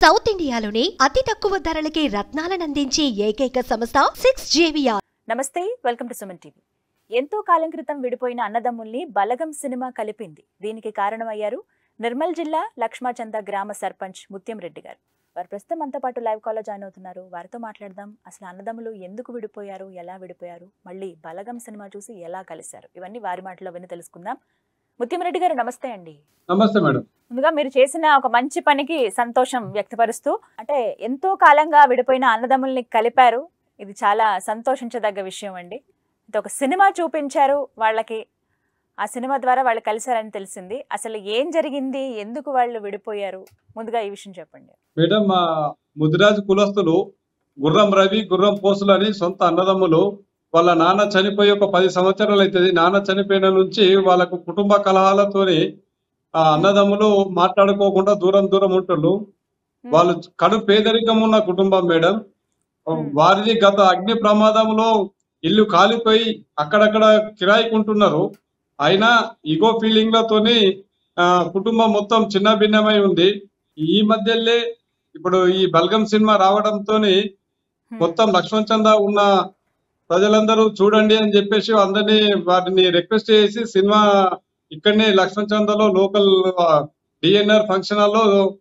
South ఇండియాలోనే అతి తక్కువ ధరలకి రత్నాలనందించే ఏకైక సంస్థ 6JVR. నమస్తే, వెల్కమ్ టు సుమన్ టీవీ. ఎంతో కాలం క్రితం విడిపోయిన అన్నదమ్ముల్ని బలగం సినిమా కలిపింది. దీనికి కారణమయ్యారు నిర్మల్ జిల్లా లక్ష్మాచంద గ్రామ సర్పంచ్ ముత్యం రెడ్డి గారు. వారు ప్రస్తుతం మనతో పాటు లైవ్ కాల్లో జాయిన్ అవుతున్నారు. వారితో మాట్లాడదాం. అసలు అన్నదమ్ములు ఎందుకు విడిపోయారు, ఎలా విడిపోయారు, మళ్ళీ బలగం సినిమా చూసి ఎలా కలిశారు, ఇవన్నీ వారి మాటలో విని తెలుసుకుందాం. ముత్యం రెడ్డి గారు, నమస్తే అండి. నమస్తే మేడం. ముందుగా మీరు చేసిన ఒక మంచి పనికి సంతోషం వ్యక్తపరుస్తూ, అంటే ఎంతో కాలంగా విడిపోయిన అన్నదమ్ముల్ని కలిపారు. ఇది చాలా సంతోషించదగ్గ విషయం అండి. ఇది ఒక సినిమా చూపించారు వాళ్ళకి, ఆ సినిమా ద్వారా వాళ్ళు కలిశారని తెలిసింది. అసలు ఏం జరిగింది, ఎందుకు వాళ్ళు విడిపోయారు, ముందుగా ఈ విషయం చెప్పండి. మేడం, మా ముదిరాజు కులస్తులు గుర్రం రవి, గుర్రం పోసులు అని సొంత అన్నదమ్ములు. వాళ్ళ నాన్న చనిపోయి ఒక 10 సంవత్సరాలు అవుతుంది. నాన్న చనిపోయిన నుంచి వాళ్ళకు కుటుంబ కలహాలతోని ఆ అన్నదమ్ములు మాట్లాడుకోకుండా దూరం దూరం ఉంటున్నారు. వాళ్ళు కడు పేదరికం ఉన్న కుటుంబం మేడం. వారిది గత అగ్ని ప్రమాదంలో ఇల్లు కాలిపోయి అక్కడక్కడ కిరాయికుంటున్నారు. అయినా ఈగో ఫీలింగ్ లతోని కుటుంబం మొత్తం చిన్న భిన్నమై ఉంది. ఈ మధ్యలో ఇప్పుడు ఈ బల్గం సినిమా రావడంతో మొత్తం లక్ష్మణచంద ఉన్న ప్రజలందరూ చూడండి అని చెప్పేసి అందరినీ వారిని రిక్వెస్ట్ చేసి సినిమా ఇక్కడనే లక్ష్మణచందలో లోకల్ డిఎన్ఆర్ ఫంక్షన్ హాల్లో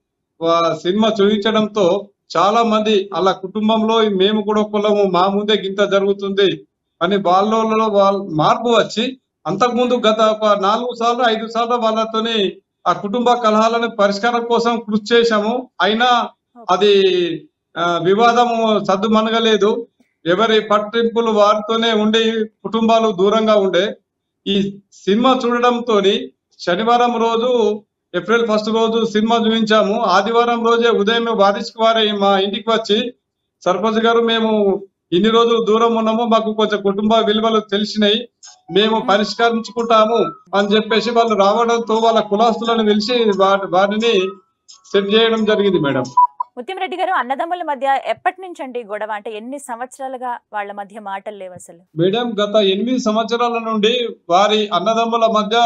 సినిమా చూపించడంతో చాలా మంది అలా కుటుంబంలో మేము కూడా ఒకళ్ళము, మా ముందే గింత జరుగుతుంది అని వాళ్ళలో మార్పు వచ్చి, అంతకుముందు గత ఒక 4 సార్లు 5 సార్లు వాళ్ళతోని ఆ కుటుంబ కలహాలను పరిష్కారం కోసం కృషి చేశాము. అయినా అది వివాదము సద్దు మనగలేదు. ఎవరి పట్టింపులు వారితోనే ఉండి కుటుంబాలు దూరంగా ఉండే. ఈ సినిమా చూడడంతో శనివారం రోజు ఏప్రిల్ 1 రోజు సినిమా చూపించాము. ఆదివారం రోజే ఉదయం వారికి వారి మా ఇంటికి వచ్చి, సర్పంచ్ గారు మేము ఇన్ని రోజులు దూరం ఉన్నాము, మాకు కొంచెం కుటుంబ విలువలు తెలిసినాయి, మేము పరిష్కరించుకుంటాము అని చెప్పేసి వాళ్ళు రావడంతో వాళ్ళ కులాస్తులను పిలిచి వారిని సెట్ చేయడం జరిగింది మేడం. ముత్యం రెడ్డి గారు, అన్నదమ్ముల మధ్య ఎప్పటి నుంచి అండి గొడవ? అంటే ఎన్ని సంవత్సరాలుగా వాళ్ళ మధ్య మాటలు లేవు అసలు? మేడం, గత 8 సంవత్సరాల నుండి వారి అన్నదమ్ముల మధ్య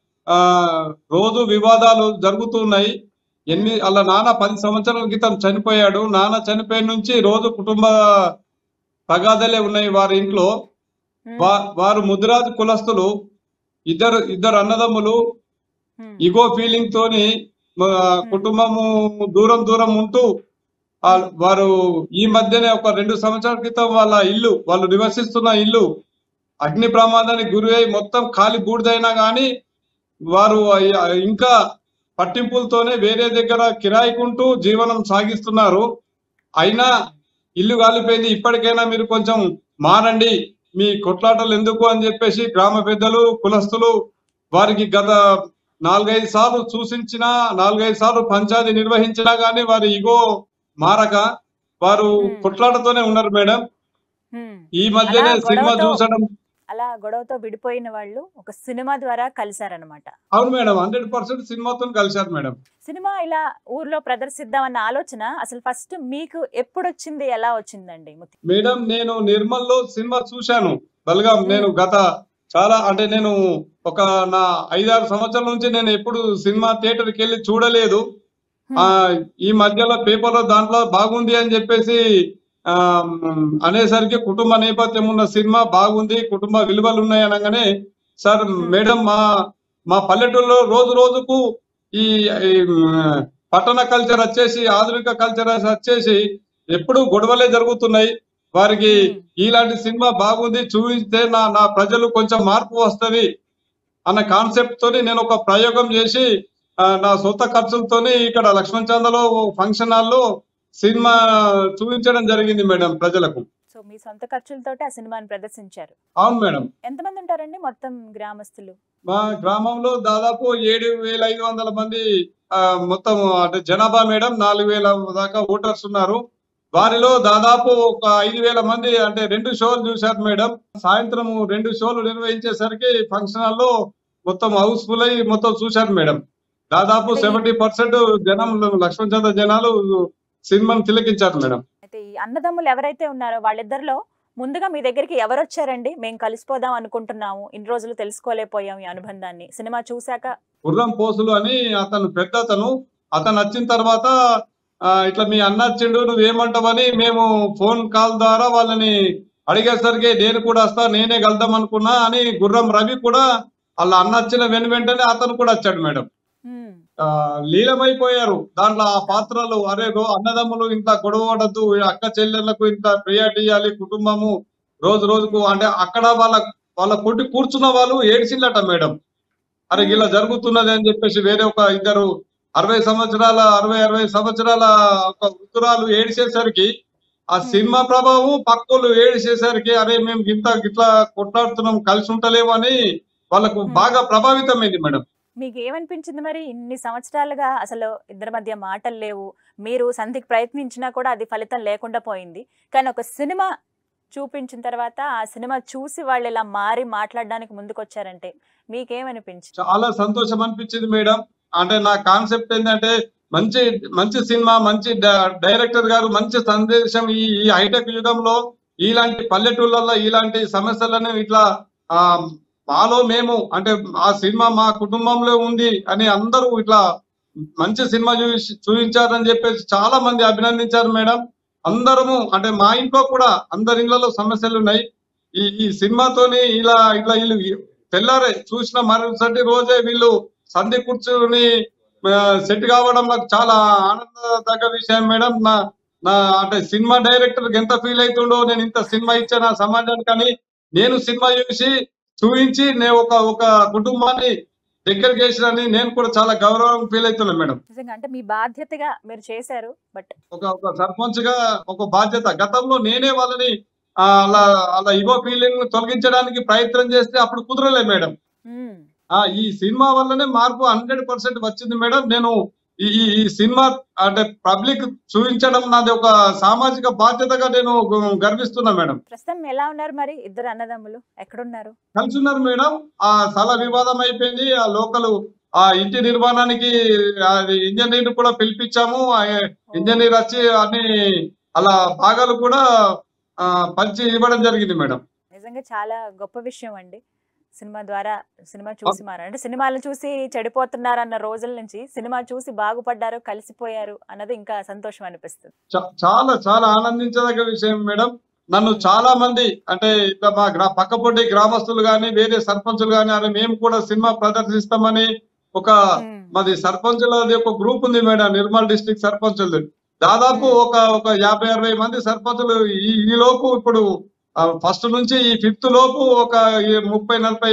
రోజు వివాదాలు జరుగుతున్నాయి. అలా నాన్న 10 సంవత్సరాల క్రితం చనిపోయాడు. నాన్న చనిపోయిన నుంచి రోజు కుటుంబ తగాదలే ఉన్నాయి వారి ఇంట్లో. వారు ముదిరాజు కులస్తులు, ఇద్దరు అన్నదమ్ములు. ఈగో ఫీలింగ్ తోని కుటుంబము దూరం దూరం ఉంటూ వారు ఈ మధ్యనే ఒక 2 సంవత్సరాల క్రితం వాళ్ళు నివసిస్తున్న ఇల్లు అగ్ని ప్రమాదానికి గురి అయి మొత్తం ఖాళీ బూడిదైనా కానీ వారు ఇంకా పట్టింపులతోనే వేరే దగ్గర కిరాయికుంటూ జీవనం సాగిస్తున్నారు. అయినా ఇల్లు కాలిపోయింది, ఇప్పటికైనా మీరు కొంచెం మారండి, మీ కొట్లాటలు ఎందుకు అని చెప్పేసి గ్రామ పెద్దలు కులస్తులు వారికి గత 4-5 సార్లు సూచించినా, 4-5 సార్లు పంచాయతీ నిర్వహించినా గానీ వారి ఇగో మారక వారు కొట్లాటతోనే ఉన్నారు మేడం. ఈ మధ్యనే సినిమా చూసడం, అలా గొడవతో విడిపోయిన వాళ్ళు ఒక సినిమా ద్వారా కలిశారనమాట. అవును మేడం, 100% సినిమాతో కలిశారు మేడం. సినిమా ఇలా ఊర్లో ప్రదర్శిద్దామన్న ఆలోచన అసలు ఫస్ట్ మీకు ఎప్పుడు వచ్చింది, ఎలా వచ్చిందండి? మేడం, నేను నిర్మల్లో సినిమా చూశాను బల్గం. నేను గత చాలా అంటే నేను ఒక నా 5-6 సంవత్సరాల నుంచి నేను ఎప్పుడు సినిమా థియేటర్కి వెళ్ళి చూడలేదు. ఈ మధ్యలో పేపర్లో దాంట్లో బాగుంది అని చెప్పేసి అనేసరికి కుటుంబ నేపథ్యం ఉన్న సినిమా బాగుంది, కుటుంబ విలువలు ఉన్నాయి అనగానే, సార్ మేడం మా పల్లెటూరులో రోజు రోజుకు ఈ పట్టణ కల్చర్ వచ్చేసి, ఆధునిక కల్చర్ వచ్చేసి ఎప్పుడు గొడవలే జరుగుతున్నాయి. వారికి ఇలాంటి సినిమా బాగుంది, చూపిస్తే నా ప్రజలు కొంచెం మార్పు వస్తుంది అన్న కాన్సెప్ట్ తోని నేను ఒక ప్రయోగం చేసి నా సొంత ఖర్చులతోని ఇక్కడ లక్ష్మణచందలో ఫంక్షన్ హాల్లో సినిమా చూపించడం జరిగింది మేడం ప్రజలకు. సో మీ సొంత ఖర్చులతోటి ఆ సినిమాని ప్రదర్శించారు? అవును మేడం. ఎంతమంది ఉంటారండి మొత్తం గ్రామస్తులు? మా గ్రామంలో దాదాపు 7,500 మంది మొత్తం అంటే జనాభా మేడం. 4,000 దాకా ఓటర్స్ ఉన్నారు. వారిలో దాదాపు ఒక 5,000 మంది అంటే 2 షోలు చూశారు మేడం. సాయంత్రం 2 షోలు నిర్వహించేసరికి ఫంక్షన్ హాల్లో మొత్తం హౌస్ఫుల్ అయి మొత్తం చూశారు మేడం. దాదాపు 70% జనం, లక్ష్మణచంద జనాలు సినిమాను తిలకించారు మేడం. అయితే ఈ అన్నదమ్ములు ఎవరైతే ఉన్నారో వాళ్ళిద్దరిలో ముందుగా మీ దగ్గరికి ఎవరు వచ్చారండి? మేము కలిసిపోదాం అనుకుంటున్నాము, ఇన్ని రోజులు తెలుసుకోలేకపోయాం ఈ అనుబంధాన్ని, సినిమా చూశాక? గుర్రం పోసులు అని అతను పెద్ద అతను వచ్చిన తర్వాత ఇట్లా మీ అన్న వచ్చిండు నువ్వేమంటావని మేము ఫోన్ కాల్ ద్వారా వాళ్ళని అడిగేసరికి నేను కూడా వస్తా నేనే కలుద్దాం అనుకున్నా అని గుర్రం రవి కూడా వాళ్ళ అన్న వచ్చిన వెంటనే అతను కూడా వచ్చాడు మేడం. ఉమ్, లీలమైపోయారు దాంట్లో ఆ పాత్రలు. అరే అన్నదమ్ములు ఇంత గొడవ పడద్దు, అక్క చెల్లెళ్లకు ఇంత ప్రియారిటీ ఇవ్వాలి, కుటుంబము రోజు రోజుకు అంటే అక్కడ వాళ్ళ కొట్టి కూర్చున్న వాళ్ళు ఏడ్చిల్లట మేడం. అరే ఇలా జరుగుతున్నది అని చెప్పేసి వేరే ఒక ఇద్దరు 60 సంవత్సరాల ఒక వృద్ధురాలు ఏడిచేసరికి ఆ సినిమా ప్రభావం పక్కలు ఏడిచేసరికి అరే మేము గిట్లా కొట్లాడుతున్నాం కలిసి ఉంటలేము అని వాళ్ళకు బాగా ప్రభావితమైంది మేడం. మీకు ఏమనిపించింది మరి? ఇన్ని సంవత్సరాలుగా అసలు ఇద్దరి మధ్య మాటలు లేవు, మీరు సంధికి ప్రయత్నించినా కూడా అది ఫలితం లేకుండా పోయింది. కానీ ఒక సినిమా చూపించిన తర్వాత ఆ సినిమా చూసి వాళ్ళు ఇలా మారి మాట్లాడడానికి ముందుకు వచ్చారంటే మీకేమనిపించింది? చాలా సంతోషం అనిపించింది మేడం. అంటే నా కాన్సెప్ట్ ఏంటంటే మంచి మంచి సినిమా, మంచి డైరెక్టర్ గారు మంచి సందేశం ఈ హైటెక్ యుగంలో ఇలాంటి పల్లెటూళ్ళల్లో ఇలాంటి సమస్యలను ఇట్లా ఆ మాలో మేము అంటే ఆ సినిమా మా కుటుంబంలో ఉంది అని అందరూ ఇట్లా మంచి సినిమా చూపించారని చెప్పేసి చాలా మంది అభినందించారు మేడం. అందరము అంటే మా ఇంట్లో కూడా అందరి ఇళ్లలో సమస్యలు ఉన్నాయి. ఈ సినిమాతోని ఇలా ఇట్లా వీళ్ళు తెల్లారే చూసిన మరుసటి రోజే వీళ్ళు సంధి కూర్చుని సెట్ కావడం నాకు చాలా ఆనందదగ్గ విషయం మేడం. నా అంటే సినిమా డైరెక్టర్ ఎంత ఫీల్ అవుతుండో, నేను ఇంత సినిమా ఇచ్చాను సమాజానికి అని. నేను సినిమా చూపించి నేను ఒక కుటుంబాన్ని దగ్గరికి చేసినని నేను కూడా చాలా గౌరవం ఫీల్ అవుతున్నాను మేడం. నిజంగా అంటే మీ బాధ్యతగా మీరు చేశారు. బట్ ఒక సర్పంచ్ గా ఒక బాధ్యత. గతంలో నేనే వాళ్ళని అలా అలా ఇగో ఫీలింగ్ తొలగించడానికి ప్రయత్నం చేస్తే అప్పుడు కుదరలే మేడం. ఈ సినిమా వల్లనే మార్పు 100% వచ్చింది మేడం. నేను ఈ సినిమా అంటే పబ్లిక్ చూపించడం నాది ఒక సామాజిక బాధ్యతగా నేను గర్విస్తున్నా మేడం. ప్రస్తుతం ఎలా ఉన్నారు మరి ఇద్దరు అన్నదమ్ములు? ఎక్కడున్నారు? కలిసి ఉన్నారు మేడం. ఆ స్థల వివాదం అయిపోయింది. ఆ లోకల్ ఆ ఇంటి నిర్మాణానికి అది ఇంజనీర్ కూడా పిలిపించాము. ఇంజనీర్ వచ్చి అన్ని అలా భాగాలు కూడా పంచి ఇవ్వడం జరిగింది మేడం. నిజంగా చాలా గొప్ప విషయం అండి. సినిమా ద్వారా సినిమా చూసి అంటే సినిమాలను చూసి చెడిపోతున్నారు అన్న రోజుల నుంచి సినిమా చూసి బాగుపడ్డారు, కలిసిపోయారు అన్నది ఇంకా సంతోషం అనిపిస్తుంది. చాలా చాలా ఆనందించదగ్గ విషయం మేడం. నన్ను చాలా మంది అంటే ఇట్లా మా పక్కపొంటి గ్రామస్తులు గాని వేరే సర్పంచులు గాని అని మేము కూడా సినిమా ప్రదర్శిస్తామని ఒక మాది సర్పంచులది ఒక గ్రూప్ ఉంది మేడం. నిర్మల్ డిస్ట్రిక్ట్ సర్పంచులు దాదాపు ఒక 50-60 మంది సర్పంచులు ఈ లోపు ఇప్పుడు ఫస్ట్ నుంచి ఈ 5th లోపు ఒక 30-40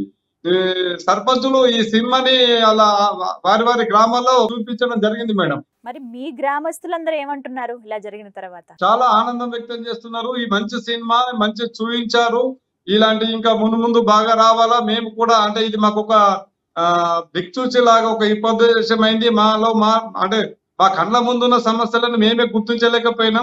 సర్పంచులు ఈ సినిమాని అలా వారి గ్రామాల్లో చూపించడం జరిగింది మేడం. మరి మీ గ్రామస్తులందరూ ఏమంటున్నారు ఇలా జరిగిన తర్వాత? చాలా ఆనందం వ్యక్తం చేస్తున్నారు. ఈ మంచి సినిమా మంచి చూపించారు, ఇలాంటి ఇంకా ముందు బాగా రావాలా. మేము కూడా అంటే ఇది మాకు ఒక దిక్సూచి లాగా ఒక ఉపదేశం అయింది. అంటే మా కళ్ళ ముందున్న సమస్యలను మేమే గుర్తించలేకపోయినాం.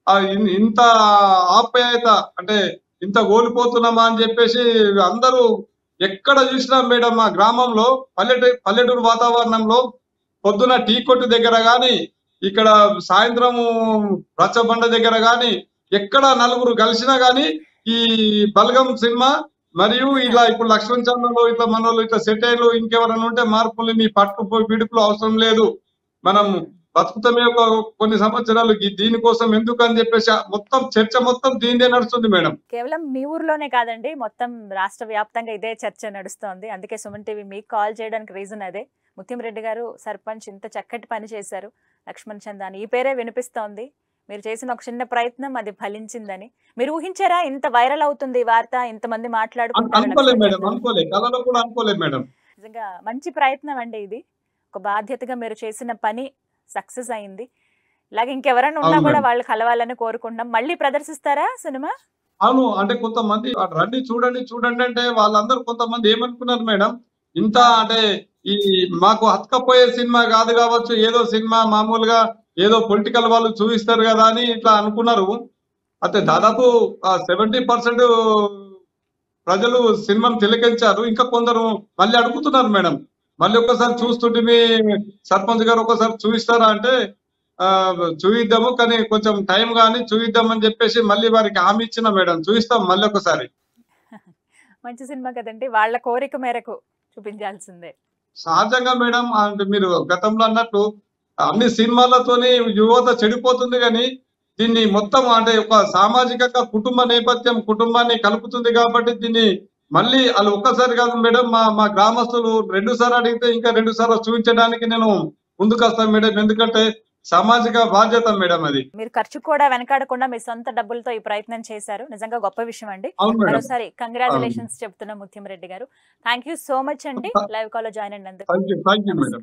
ఇంత ఆప్యాయత అంటే ఇంత ఓడిపోతున్నామా అని చెప్పేసి అందరూ ఎక్కడ చూసినా మేడం మా గ్రామంలో పల్లెటూరు వాతావరణంలో పొద్దున టీ కొట్టు దగ్గర గాని ఇక్కడ సాయంత్రం రచ్చబండ దగ్గర గాని ఎక్కడ నలుగురు కలిసినా గాని ఈ బలగం సినిమా మరియు ఇలా ఇప్పుడు లక్ష్మణ్ చంద్రలో ఇట్లా మనోళ్ళు ఇట్లా సెట్ అయ్యారు, ఇంకెవరైనా ఉంటే మార్పులు మీ పట్టు పిడుపులు అవసరం లేదు, మనం బతుకుతమే కొన్ని సంవత్సరాలు దీనికోసం ఎందుకు అని చెప్పేసి మొత్తం చర్చ మొత్తం దీనిదే నడుస్తుంది మేడం. కేవలం మీ ఊర్లోనే కాదండి, మొత్తం రాష్ట్ర వ్యాప్తంగా ఇదే చర్చ నడుస్తోంది. అందుకే సుమన్ టీవీ మీకు కాల్ చేయడానికి రీజన్ అదే. ముత్యం రెడ్డి గారు సర్పంచ్ ఇంత చక్కటి పని చేశారు, లక్ష్మణ్ చందాని ఈ పేరే వినిపిస్తోంది. మీరు చేసిన ఒక చిన్న ప్రయత్నం అది ఫలించిందని మీరు ఊహించారా? ఇంత వైరల్ అవుతుంది వార్త, ఇంతమంది మాట్లాడుకుంటారు? నిజంగా మంచి ప్రయత్నం అండి ఇది. ఒక బాధ్యతగా మీరు చేసిన పని సక్సెస్ అయింది. ఇలాగే ఇంకెవరైనా ఉన్నా కూడా వాళ్ళు కలవాలని కోరుకుంటున్నాం. మళ్ళీ ప్రదర్శిస్తారా సినిమా? అవును, అంటే కొంతమంది రండి చూడండి అంటే వాళ్ళందరూ కొంతమంది ఏమనుకున్నారు మేడం, ఇంత అంటే ఈ మాకు హత్కపోయే సినిమా కాదు కావచ్చు, ఏదో సినిమా మామూలుగా ఏదో పొలిటికల్ వాళ్ళు చూపిస్తారు కదా అని ఇట్లా అనుకున్నారు. అయితే దాదాపు 70% ప్రజలు సినిమాను తిలకించారు. ఇంకా కొందరు మళ్ళీ అడుగుతున్నారు మేడం, మళ్ళీ ఒకసారి చూస్తుంటే మీ సర్పంచ్ గారు ఒకసారి చూపిస్తారా అంటే చూయిద్దాము, కానీ కొంచెం టైం కానీ చూయిద్దామని చెప్పేసి మళ్ళీ వారికి హామీ ఇచ్చిన మేడం, చూపిస్తాం మళ్ళీ ఒకసారి. మంచి సినిమా కదండి, వాళ్ళ కోరిక మేరకు చూపించాల్సిందే. సహజంగా మేడం, అంటే మీరు గతంలో అన్నట్టు అన్ని సినిమాలతోని యువత చెడిపోతుంది కానీ దీన్ని మొత్తం అంటే ఒక సామాజికంగా కుటుంబ నేపథ్యం కుటుంబాన్ని కలుపుతుంది కాబట్టి దీన్ని మళ్ళీ వాళ్ళు ఒక్కసారి కాదు మేడం, మా గ్రామస్తులు 2 సార్లు అడిగితే ఇంకా 2 సార్లు చూపించడానికి నేను ముందుకు వస్తాను మేడం. ఎందుకంటే సామాజిక బాధ్యత మేడం అది. మీరు ఖర్చు కూడా వెనకాడకుండా మీ సొంత డబ్బులతో ఈ ప్రయత్నం చేశారు. నిజంగా గొప్ప విషయం అండి. అవును మేడం. మరోసారి కంగ్రాచులేషన్స్ చెప్తున్నా ముత్యం రెడ్డి గారు. థ్యాంక్ యూ సో మచ్ అండి లైవ్ కాల్ లో జాయిన్ అయినందుకు. Thank you madam.